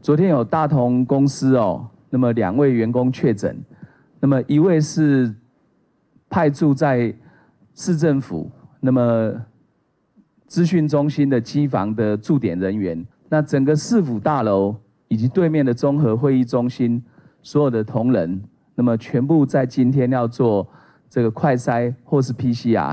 昨天有大同公司那么2位员工确诊，那么1位是派驻在市政府那么资讯中心的机房的驻点人员，那整个市府大楼以及对面的综合会议中心所有的同仁，那么全部在今天要做这个快筛或是 PCR。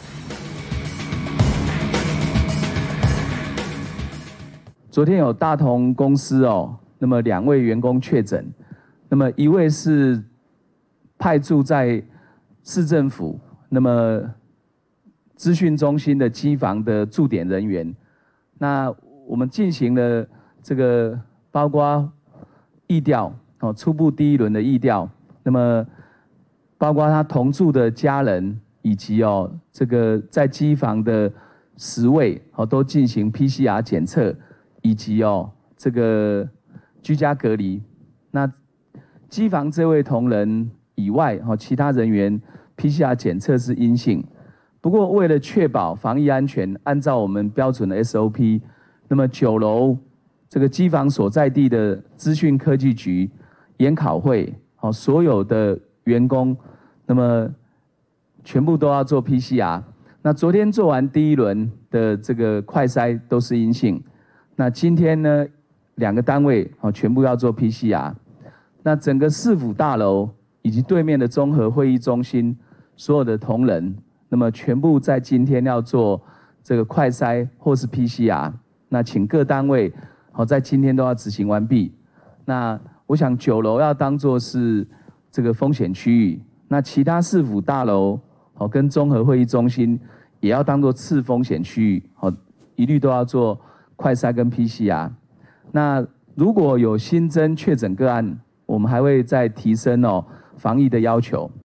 昨天有大同公司那么2位员工确诊，那么1位是派驻在市政府那么资讯中心的机房的驻点人员。那我们进行了这个包括疫调初步第1轮的疫调，那么包括他同住的家人以及这个在机房的10位都进行 PCR 检测。以及这个居家隔离，那机房这位同仁以外其他人员 PCR 检测是阴性。不过为了确保防疫安全，按照我们标准的 SOP， 那么9楼这个机房所在地的资讯科技局研考会所有的员工，那么全部都要做 PCR。那昨天做完第1轮的这个快筛都是阴性。那今天呢，2个单位全部要做 PCR。那整个市府大楼以及对面的综合会议中心所有的同仁，那么全部在今天要做这个快筛或是 PCR。那请各单位在今天都要执行完毕。那我想9楼要当作是这个风险区域，那其他市府大楼跟综合会议中心也要当作次风险区域，一律都要做快筛跟 PCR。那如果有新增确诊个案，我们还会再提升防疫的要求。